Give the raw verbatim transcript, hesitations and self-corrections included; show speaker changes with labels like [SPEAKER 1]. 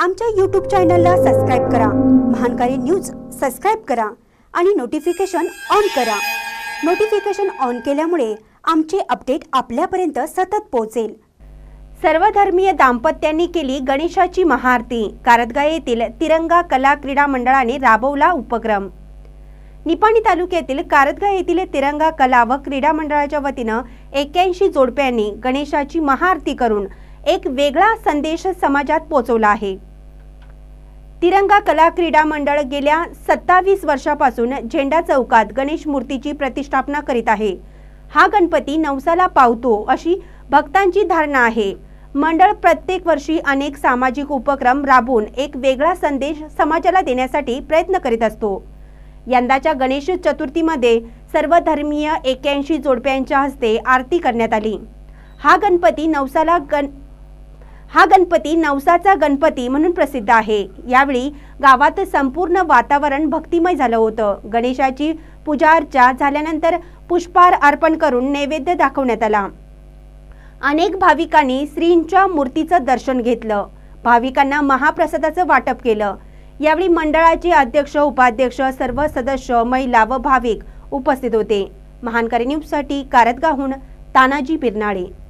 [SPEAKER 1] आमच्या यूट्यूब चॅनलला सबस्क्राइब करा, महानकारी न्यूज सबस्क्राइब करा आणि नोटिफिकेशन ऑन करा। नोटिफिकेशन ऑन केल्यामुळे आमचे अपडेट आपल्यापर्यंत सतत पोहोचेल। सर्वधर्मीय दाम्पत्यांनी केली गणेशाची महाआरती। कारदगा येथील तिरंगा कला क्रीडा मंडळाने राबवला उपक्रम। निपाणी तालुक्यातील कारदगा येथील तिरंगा कला व क्रीडा मंडळाच्या वतीने एक्क्याऐंशी जोडप्यांनी गणेशाची महाआरती करून एक वेगळा संदेश समाजात पोहोचवला आहे। तिरंगा कला क्रीडा मंडळ गेल्या सत्तावीस वर्षापासून झेंडा चौकात गणेश मूर्तीची प्रतिष्ठापना करीत आहे। हा गणपती नवसाला पावतो अशी भक्तांची धारणा आहे। मंडळ प्रत्येक वर्षी अनेक सामाजिक उपक्रम राबवून एक वेगळा संदेश समाजाला देण्यासाठी प्रयत्न करीत असतो। यंदाच्या गणेश चतुर्थीमध्ये सर्व धर्मीय एक्क्याऐंशी जोडप्यांच्या हस्ते आरती करण्यात आली। हा गणपती नवसाला गण हा गणपती नवसाचा गणपती म्हणून प्रसिद्ध आहे। यावेळी गावात संपूर्ण वातावरण भक्तिमय झालं होतं। गणेशाची पूजा अर्चा झाल्यानंतर पुष्पहार अर्पण करून नैवेद्य दाखवण्यात आला। अनेक भाविकांनी श्रींच्या मूर्तीचं दर्शन घेतलं। भाविकांना महाप्रसादाचं वाटप केलं। यावेळी मंडळाचे अध्यक्ष, उपाध्यक्ष, सर्व सदस्य, महिला व भाविक उपस्थित होते। महानकारी न्यूज साठी कारदगाहून तानाजी बिरनाळे।